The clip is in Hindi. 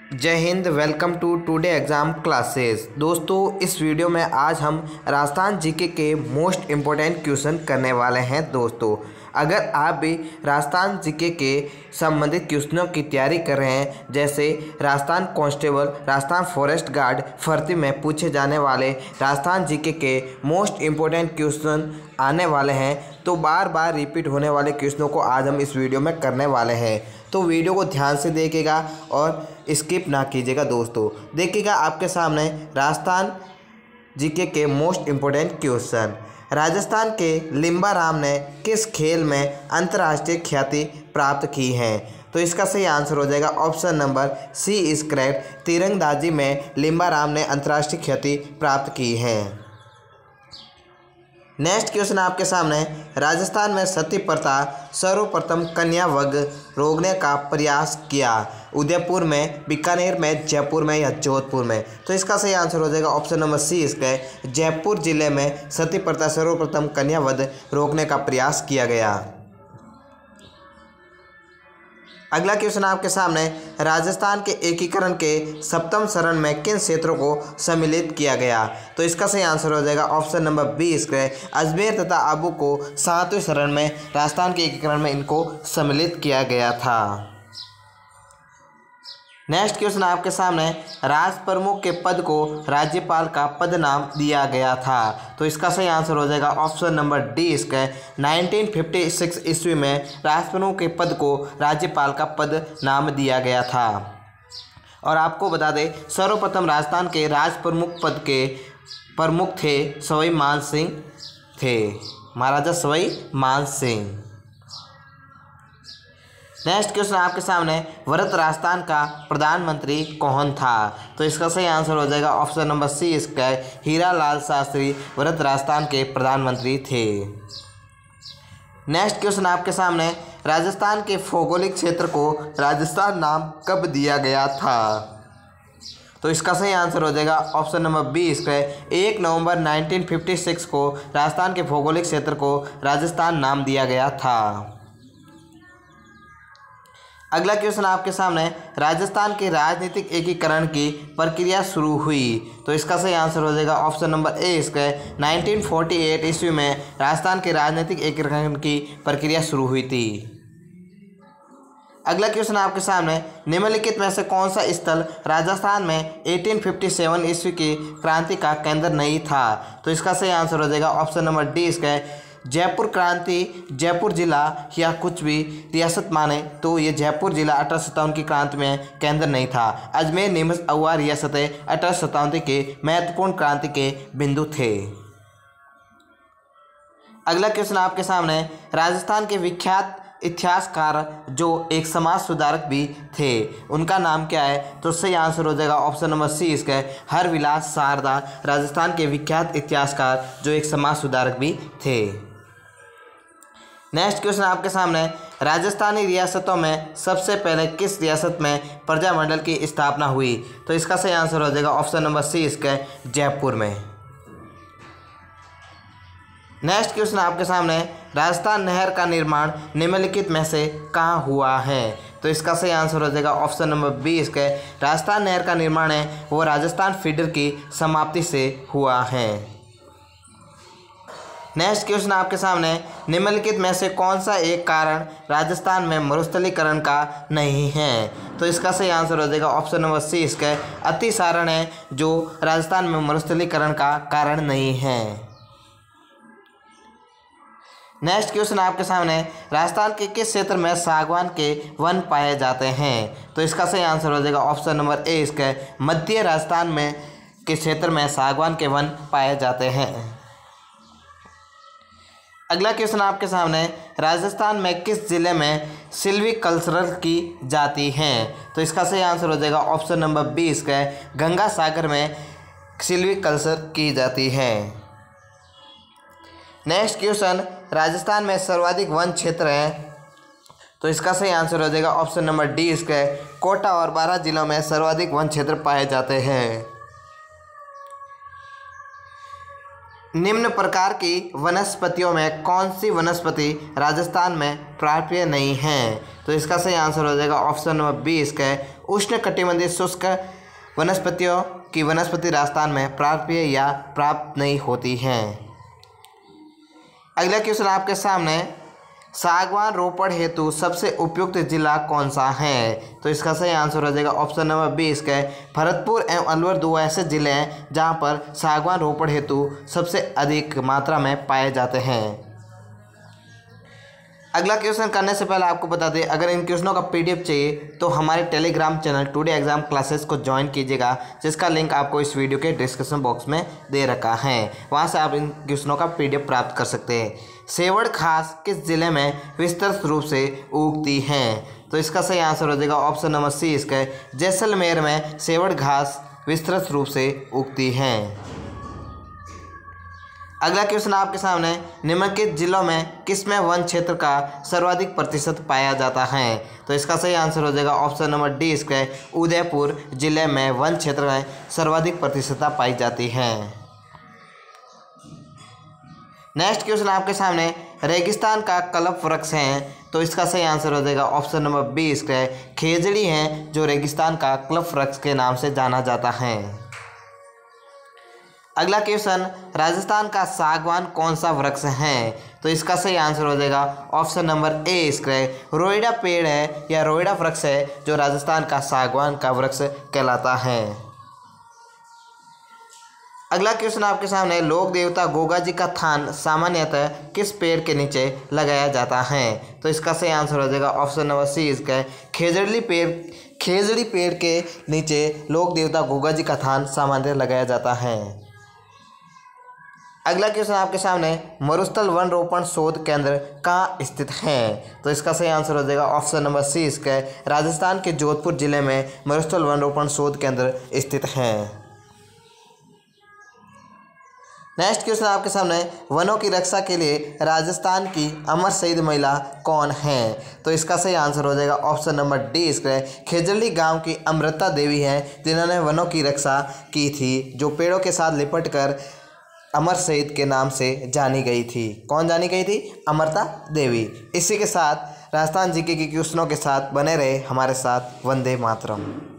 जय हिंद। Welcome to today exam classes. दोस्तों, इस वीडियो में आज हम राजस्थान जीके के मोस्ट इम्पोर्टेंट क्वेश्चन करने वाले हैं। दोस्तों, अगर आप भी राजस्थान जीके के संबंधित क्वेश्चनों की तैयारी कर रहे हैं, जैसे Rajasthan constable, Rajasthan forest guard भर्ती में पूछे जाने वाले राजस्थान जीके के मोस्ट इम्पोर्टेंट क्वेश्चन आने वाले हैं, तो बार बार रिपीट होने वाले क्वेश्चनों को आज हम इस वीडियो में करने वाले हैं। तो वीडियो को ध्यान से देखिएगा और स्किप ना कीजिएगा। दोस्तों, देखिएगा आपके सामने राजस्थान जीके के मोस्ट इम्पोर्टेंट क्वेश्चन। राजस्थान के लिम्बा राम ने किस खेल में अंतर्राष्ट्रीय ख्याति प्राप्त की है? तो इसका सही आंसर हो जाएगा option number C is correct. तीरंदाजी में लिम्बा राम ने अंतर्राष्ट्रीय ख्याति प्राप्त की है। नेक्स्ट क्वेश्चन आपके सामने, राजस्थान में सती प्रथा सर्वप्रथम कन्या वग रोकने का प्रयास किया? उदयपुर में, बीकानेर में, जयपुर में या जोधपुर में? तो इसका सही आंसर हो जाएगा ऑप्शन नंबर सी इसका जयपुर जिले में सती प्रथा सर्वप्रथम कन्या वध रोकने का प्रयास किया गया। अगला क्वेश्चन आपके सामने, राजस्थान के एकीकरण के सप्तम चरण में किन क्षेत्रों को सम्मिलित किया गया? तो इसका सही आंसर हो जाएगा ऑप्शन नंबर बी इसका अजमेर तथा आबू को सातवें चरण में राजस्थान के एकीकरण में इनको सम्मिलित किया गया था। नेक्स्ट क्वेश्चन आपके सामने, राज प्रमुख के पद को राज्यपाल का पद नाम दिया गया था? तो इसका सही आंसर हो जाएगा ऑप्शन नंबर डी इसका 1956 ईस्वी में राज प्रमुख के पद को राज्यपाल का पद नाम दिया गया था। और आपको बता दें, सर्वप्रथम राजस्थान के राज प्रमुख पद के प्रमुख थे सवाई मान सिंह थे, महाराजा सवाई मान सिंह। नेक्स्ट क्वेश्चन आपके सामने, वृहत राजस्थान का प्रधानमंत्री कौन था? तो इसका सही आंसर हो जाएगा ऑप्शन नंबर सी इसका हीरा लाल शास्त्री वृहत राजस्थान के प्रधानमंत्री थे। नेक्स्ट क्वेश्चन आपके सामने, राजस्थान के भौगोलिक क्षेत्र को राजस्थान नाम कब दिया गया था? तो इसका सही आंसर हो जाएगा ऑप्शन नंबर बी इसका 1 नवंबर 1956 को राजस्थान के भौगोलिक क्षेत्र को राजस्थान नाम दिया गया था। अगला क्वेश्चन आपके सामने, राजस्थान के राजनीतिक एकीकरण की प्रक्रिया शुरू हुई? तो इसका सही आंसर हो जाएगा ऑप्शन नंबर ए इसका 1948 ईस्वी में राजस्थान के राजनीतिक एकीकरण की प्रक्रिया शुरू हुई थी। अगला क्वेश्चन आपके सामने, निम्नलिखित में से कौन सा स्थल राजस्थान में 1857 ईस्वी की क्रांति का केंद्र नहीं था? तो इसका सही आंसर हो जाएगा ऑप्शन नंबर डी इसका जयपुर क्रांति। जयपुर जिला या कुछ भी रियासत माने तो ये जयपुर जिला 1857 की क्रांति में केंद्र नहीं था। अजमेर, नीमच, अहुआ रियासतें 1857 के महत्वपूर्ण क्रांति के बिंदु थे। अगला क्वेश्चन आपके सामने, राजस्थान के विख्यात इतिहासकार जो एक समाज सुधारक भी थे, उनका नाम क्या है? तो सही आंसर हो जाएगा ऑप्शन नंबर सी इसका हरविलास शारदा राजस्थान के विख्यात इतिहासकार जो एक समाज सुधारक भी थे। नेक्स्ट क्वेश्चन आपके सामने, राजस्थानी रियासतों में सबसे पहले किस रियासत में प्रजामंडल की स्थापना हुई? तो इसका सही आंसर हो जाएगा ऑप्शन नंबर सी इसका जयपुर में। नेक्स्ट क्वेश्चन आपके सामने, राजस्थान नहर का निर्माण निम्नलिखित में से कहाँ हुआ है? तो इसका सही आंसर हो जाएगा ऑप्शन नंबर बी इसका राजस्थान नहर का निर्माण है वो राजस्थान फीडर की समाप्ति से हुआ है। नेक्स्ट क्वेश्चन आपके सामने, निम्नलिखित में से कौन सा एक कारण राजस्थान में मरुस्थलीकरण का नहीं है? तो इसका सही आंसर हो जाएगा ऑप्शन नंबर सी इसका अतिसारण है जो राजस्थान में मरुस्थलीकरण का कारण नहीं है। नेक्स्ट क्वेश्चन आपके सामने, राजस्थान के किस क्षेत्र में सागवान के वन पाए जाते हैं? तो इसका सही आंसर हो जाएगा ऑप्शन नंबर ए इसका मध्य राजस्थान में के क्षेत्र में सागवान के वन पाए जाते हैं। अगला क्वेश्चन आपके सामने, राजस्थान में किस जिले में सिल्वी कल्चरल की जाती हैं? तो इसका सही आंसर हो जाएगा ऑप्शन नंबर बी इसका गंगा सागर में सिल्वी कल्चर की जाती है। नेक्स्ट क्वेश्चन, राजस्थान में सर्वाधिक वन क्षेत्र है? तो इसका सही आंसर हो जाएगा ऑप्शन नंबर डी इसका कोटा और 12 जिलों में सर्वाधिक वन क्षेत्र पाए जाते हैं। निम्न प्रकार की वनस्पतियों में कौन सी वनस्पति राजस्थान में प्राप्य नहीं है? तो इसका सही आंसर हो जाएगा ऑप्शन नंबर बी इसका उष्णकटिबंधीय शुष्क वनस्पतियों की वनस्पति राजस्थान में प्राप्य या प्राप्त नहीं होती हैं। अगला क्वेश्चन आपके सामने, सागवान रोपण हेतु सबसे उपयुक्त जिला कौन सा है? तो इसका सही आंसर हो जाएगा ऑप्शन नंबर 20 का भरतपुर एवं अलवर, दो ऐसे जिले हैं जहां पर सागवान रोपण हेतु सबसे अधिक मात्रा में पाए जाते हैं। अगला क्वेश्चन करने से पहले आपको बता दें, अगर इन क्वेश्चनों का पीडीएफ चाहिए तो हमारे Telegram channel today exam classes को ज्वाइन कीजिएगा, जिसका लिंक आपको इस वीडियो के डिस्क्रिप्शन बॉक्स में दे रखा है। वहां से आप इन क्वेश्चनों का पीडीएफ प्राप्त कर सकते हैं। सेवड़ घास किस जिले में विस्तृत रूप से उगती हैं? तो इसका सही आंसर हो जाएगा ऑप्शन नंबर सी इसका, जैसलमेर में सेवड़ घास विस्तृत रूप से उगती हैं। अगला क्वेश्चन आपके सामने, निम्नलिखित जिलों में किसमें वन क्षेत्र का सर्वाधिक प्रतिशत पाया जाता है? तो इसका सही आंसर हो जाएगा ऑप्शन नंबर डी इसका, उदयपुर जिले में वन क्षेत्र में सर्वाधिक प्रतिशतता पाई जाती है। नेक्स्ट क्वेश्चन आपके सामने, रेगिस्तान का कल्प वृक्ष है, तो इसका सही आंसर हो जाएगा ऑप्शन नंबर 20 का, खेजड़ी है जो रेगिस्तान का कल्प वृक्ष के नाम से जाना जाता है। अगला क्वेश्चन, राजस्थान का सागवान कौन सा वृक्ष है? तो इसका सही आंसर हो जाएगा ऑप्शन नंबर ए इसका, रोइडा पेड़ है या रोइडा वृक्ष है जो राजस्थान का सागवान का वृक्ष कहलाता है। अगला क्वेश्चन आपके सामने, लोक देवता गोगा जी का थान सामान्यतः किस पेड़ के नीचे लगाया जाता है? तो इसका सही आंसर हो जाएगा ऑप्शन नंबर सी इसका, खेजड़ी पेड़ के नीचे लोक देवता गोगा जी का थान सामान्यतः लगाया जाता है। अगला क्वेश्चन आपके सामने, मरुस्थल वन रोपण शोध केंद्र कहाँ स्थित है? तो इसका सही आंसर हो जाएगा ऑप्शन नंबर सी इसका, राजस्थान के जोधपुर जिले में मरुस्थल वन रोपण शोध केंद्र स्थित है। नेक्स्ट क्वेश्चन आपके सामने, वनों की रक्षा के लिए राजस्थान की अमर शहीद महिला कौन है? तो इसका सही आंसर हो जाएगा ऑप्शन नंबर डी इसका, खेजड़ी गांव की अमृता देवी हैं जिन्होंने वनों की रक्षा की थी, जो पेड़ों के साथ लिपट कर अमर शहीद के नाम से जानी गई थी। कौन जानी गई थी? अमृता देवी। इसी के साथ राजस्थान जीके की क्वेश्चनों के साथ बने रहे हमारे साथ। वंदे मातरम।